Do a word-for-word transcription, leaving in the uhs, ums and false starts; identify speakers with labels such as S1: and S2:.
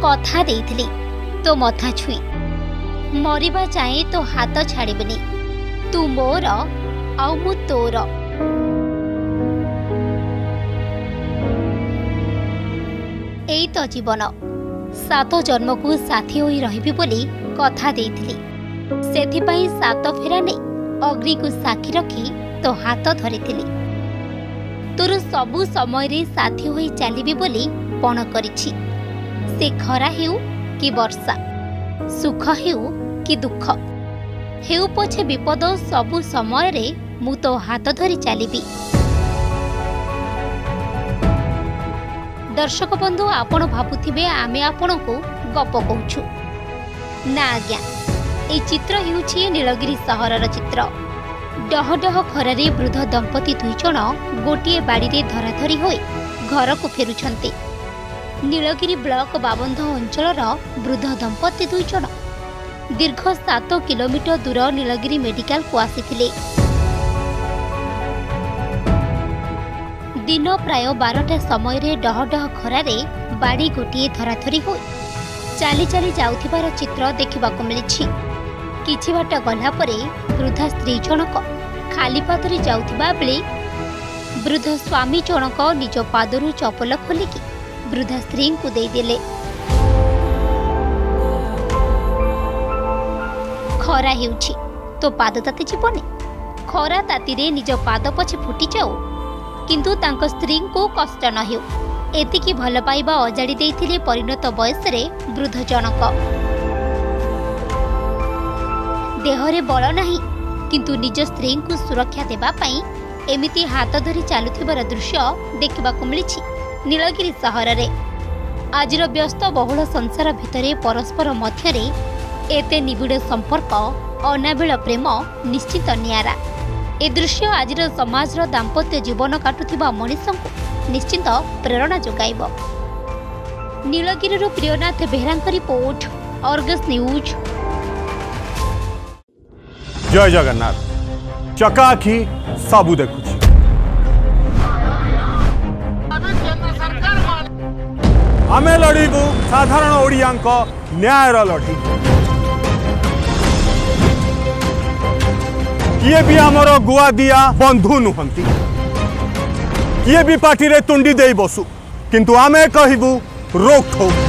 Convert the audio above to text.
S1: कथा देइथिली तो मथा छुई मरिबा चाहे तो हाथ छाड़बनी तू मोर आउ मु तोर। एई तो जीवन सात जन्म को साथी होई रहिबी बोली कथा देइथिली सेथिपाई सात फेरा नै अग्नि को साक्षी रखी तो हाथ धरिथिली तोर सबु समय रे साथी होई चलीबी बोली पण करिछि से खरा हेउ कि वर्षा सुख हेउ कि दुख हेउ पछे विपद सबु समय रे मु तो हाथ धरी चलीबी। दर्शक बंधु आपण भाबुथिबे आमे आपण को गप कहूछु ना आज्ञा ए चित्र हेउछि नीलगिरी सहरर चित्र। डह डह खरारे वृद्ध दंपति दुई जण गोटे बाड़ी रे धराधरी होई घर को फेरुछंती। नीलगिरी ब्लॉक बाबंध अंचलर वृद्ध दंपति दुई जण दीर्घ सात किलोमीटर दूर नीलगिरी मेडिकल को आसीथिले। दिन प्राय बारटा समय रे डह डह खरारे बाड़ी गोटे धराधरी होई चाली चाली जाउथिबार चित्र देखिबाको मिलिछि। किछि बाट गला परे वृद्धा स्त्री जनक खाली पादरे जाउथिबा बेले वृद्ध स्वामी जनक निज पादरु चपल खोलिकी वृद्धा स्त्री को दे देले। खरा हेउछि तो पाद ताती जीवने खरा तातीरे निज पाद पछे फुटी जाऊ किंतु तांक स्त्री को कष्ट न हेउ एतिकी भल पाइबा अजाड़ी देइथिले परिणत बयस रे वृद्ध जनक। देहरे बल नाही किंतु निज स्त्री को सुरक्षा देबा पई एमिति हाथ धरी चालुथिबार दृश्य देखिबाको मिलिछि नीलगिरी सहर रे। आजिर व्यस्त बहुल संसार भितरे परस्पर मध्यरे एते निबिड़ संपर्क अनाबिल प्रेम निश्चित नियारा। ए दृश्य आजिर समाजर दाम्पत्य जीवन काटुथिबा मनीषंकु निश्चित प्रेरणा जोगाइब। नीलगिरी प्रियनाथ बेहरांक रिपोर्ट अर्गस न्यूज।
S2: जय जगन्नाथ चकाखी सबू देखुछि आमे लड़ीबू साधारण ओडियांक न्यायर लड़ी किए भी आमर गुआ दिया बंधु नुहंती किए भी पार्टी रे तुंडी दे बसु किंतु आमे कहबू रोक ठोक